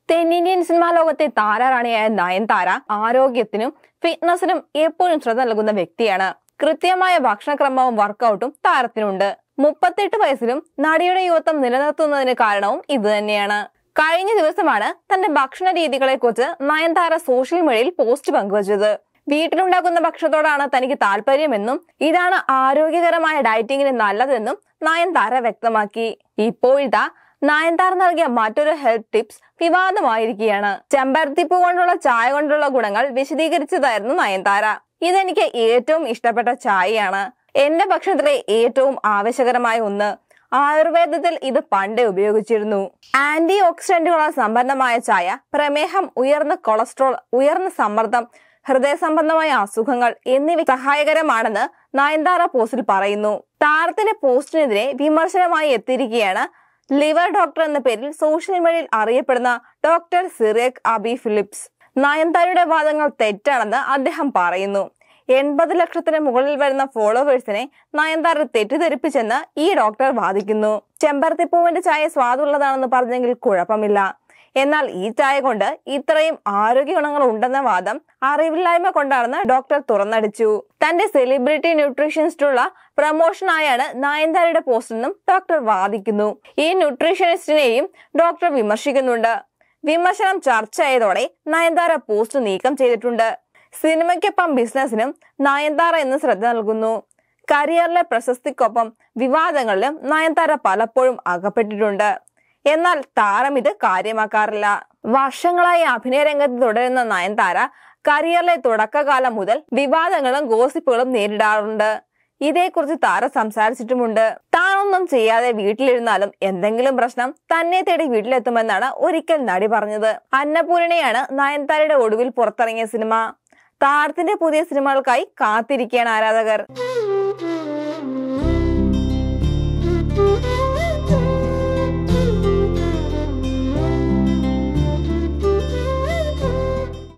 തെന്നിന്ത്യൻ സിനിമാ ലോകത്തെ താരറാണിയായ നയൻതാര ആരോഗ്യത്തിനും ഫിറ്റ്നസിനും എപ്പോഴും ശ്രദ്ധ നൽകുന്ന വ്യക്തിയാണ്. കൃത്യമായ ഭക്ഷണക്രമവും വർക്കൗട്ടും താരത്തിനുണ്ട്. 38 വയസ്സിലും നടിയുടെ യുവത്വം നിലനിർത്തുന്നതിന് കാരണവും ഇതുതന്നെയാണ്. കഴിഞ്ഞ ദിവസമാണ് തന്റെ ഭക്ഷണ രീതികളെ കുറിച്ച് നയൻതാര സോഷ്യൽ മീഡിയയിൽ പോസ്റ്റ് പങ്കുവച്ചത്. വീട്ടിലുണ്ടാക്കുന്ന ഭക്ഷണത്തോടാണ് തനിക്ക് താല്പര്യമെന്നും ഇതാണ് ആരോഗ്യകരമായ ഡയറ്റിങ്ങിന് നല്ലതെന്നും നയൻതാര വ്യക്തമാക്കി. ഇപ്പോഴിതാ നയൻതാര നൽകിയ മറ്റൊരു ഹെൽത്ത് ടിപ്സ് വിവാദമായിരിക്കുകയാണ്. ചെമ്പരത്തിപ്പൂ കൊണ്ടുള്ള ചായ കൊണ്ടുള്ള ഗുണങ്ങൾ വിശദീകരിച്ചതായിരുന്നു നയൻതാര. ഇതെനിക്ക് ഏറ്റവും ഇഷ്ടപ്പെട്ട ചായയാണ്. എന്റെ ഭക്ഷണത്തിലെ ഏറ്റവും ആവശ്യകരമായ ഒന്ന്. ആയുർവേദത്തിൽ ഇത് പണ്ടേ ഉപയോഗിച്ചിരുന്നു. ആന്റി ഓക്സിഡന്റുകളാൽ സമ്പന്നമായ ചായ പ്രമേഹം, ഉയർന്ന കൊളസ്ട്രോൾ, ഉയർന്ന സമ്മർദ്ദം, ഹൃദയ സംബന്ധമായ അസുഖങ്ങൾ എന്നിവ സഹായകരമാണെന്ന് നയൻതാര പോസ്റ്റിൽ പറയുന്നു. താരത്തിന്റെ പോസ്റ്റിനെതിരെ വിമർശനമായി എത്തിയിരിക്കുകയാണ് ലിവർ ഡോക്ടർ എന്ന പേരിൽ സോഷ്യൽ മീഡിയയിൽ അറിയപ്പെടുന്ന ഡോക്ടർ സിറിയക് അബി ഫിലിപ്സ്. നയൻതാരയുടെ വാദങ്ങൾ തെറ്റാണെന്ന് അദ്ദേഹം പറയുന്നു. 80 ലക്ഷത്തിന് മുകളിൽ വരുന്ന ഫോളോവേഴ്സിനെ നയൻതാര തെറ്റിദ്ധരിപ്പിച്ചെന്ന് ഈ ഡോക്ടർ വാദിക്കുന്നു. ചെമ്പരത്തിപ്പൂവിന്റെ ചായ സ്വാദുള്ളതാണെന്ന് പറഞ്ഞെങ്കിൽ കുഴപ്പമില്ല. എന്നാൽ ഈ ചായ കൊണ്ട് ഇത്രയും ആരോഗ്യ ഗുണങ്ങൾ ഉണ്ടെന്ന വാദം അറിവില്ലായ്മ കൊണ്ടാണെന്ന് ഡോക്ടർ തുറന്നടിച്ചു. തന്റെ സെലിബ്രിറ്റി ന്യൂട്രീഷനിസ്റ്റുള്ള പ്രമോഷനായാണ് നയൻതാരയുടെ പോസ്റ്റെന്നും ഡോക്ടർ വാദിക്കുന്നു. ഈ ന്യൂട്രീഷനിസ്റ്റിനെയും ഡോക്ടർ വിമർശിക്കുന്നുണ്ട്. വിമർശനം ചർച്ചയായതോടെ നയൻതാര പോസ്റ്റ് നീക്കം ചെയ്തിട്ടുണ്ട്. സിനിമയ്ക്കൊപ്പം ബിസിനസിനും നയൻതാര എന്ന് ശ്രദ്ധ നൽകുന്നു. കരിയറിലെ പ്രശസ്തിക്കൊപ്പം വിവാദങ്ങളിലും നയൻതാര പലപ്പോഴും അകപ്പെട്ടിട്ടുണ്ട്. എന്നാൽ താരം ഇത് കാര്യമാക്കാറില്ല. വർഷങ്ങളായി അഭിനയ രംഗത്ത് തുടരുന്ന നയൻതാര കരിയറിലെ തുടക്കകാലം മുതൽ വിവാദങ്ങളും ഗോസിപ്പുകളും നേരിടാറുണ്ട്. ഇതേക്കുറിച്ച് താരം സംസാരിച്ചിട്ടുമുണ്ട്. താനൊന്നും ചെയ്യാതെ വീട്ടിലിരുന്നാലും എന്തെങ്കിലും പ്രശ്നം തന്നെ തേടി വീട്ടിലെത്തുമെന്നാണ് ഒരിക്കൽ നടി പറഞ്ഞത്. അന്നപൂർണയാണ് നയൻതാരയുടെ ഒടുവിൽ പുറത്തിറങ്ങിയ സിനിമ. താരത്തിന്റെ പുതിയ സിനിമകൾക്കായി കാത്തിരിക്കുകയാണ് ആരാധകർ.